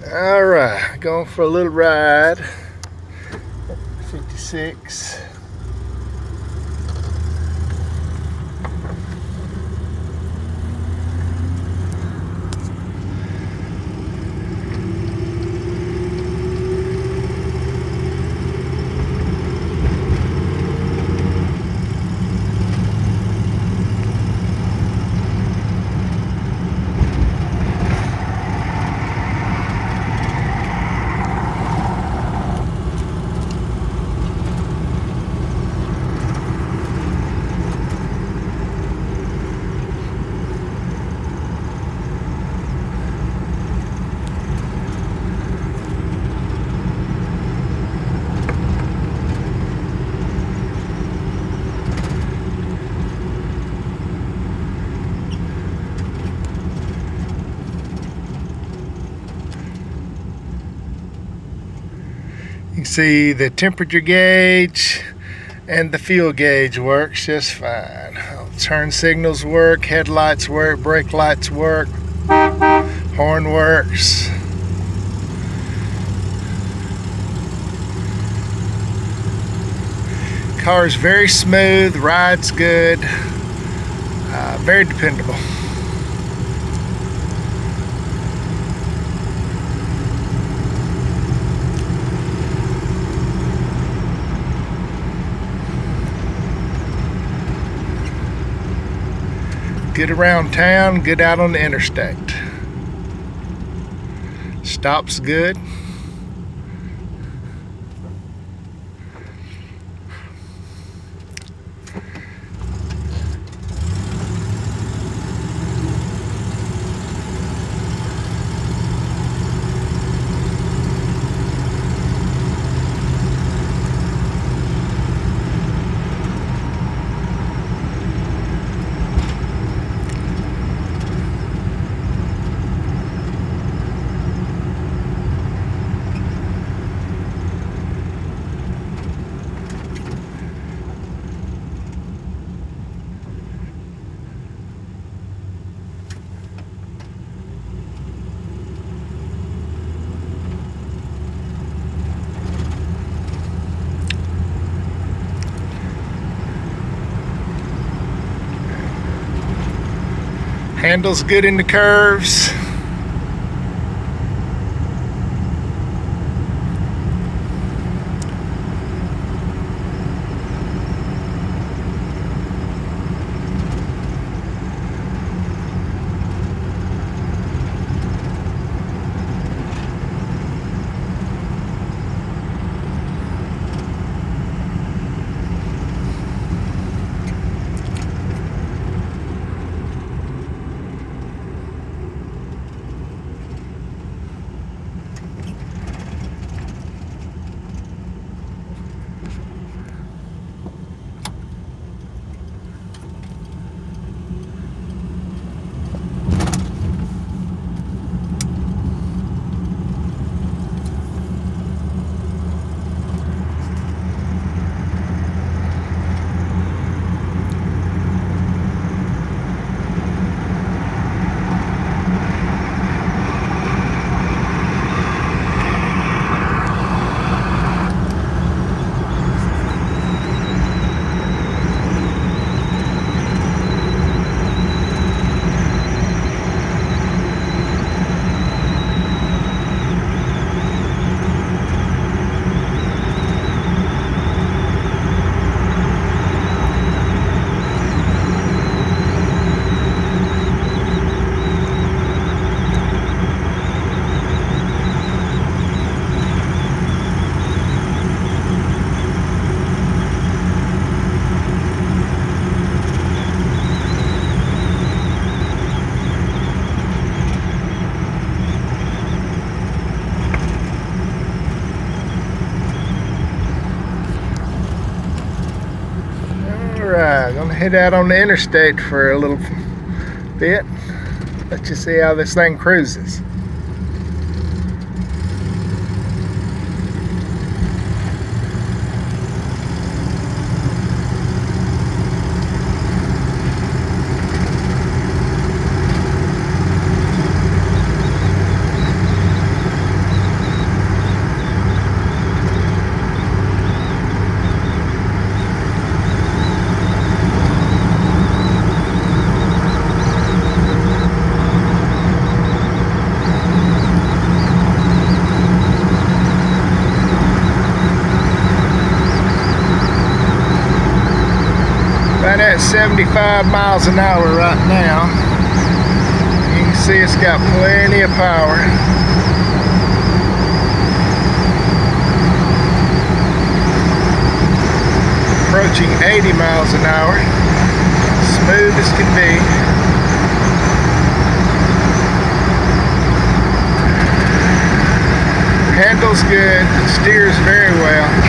All right, going for a little ride. 56. You can see the temperature gauge and the fuel gauge works just fine. Turn signals work, headlights work, brake lights work, horn works. Car's very smooth, rides good, very dependable. Good around town, good out on the interstate. Stops good. Handles good in the curves. Alright, gonna head out on the interstate for a little bit. Let you see how this thing cruises. 75 miles an hour right now. You can see it's got plenty of power. Approaching 80 miles an hour. Smooth as can be. Handles good, steers very well.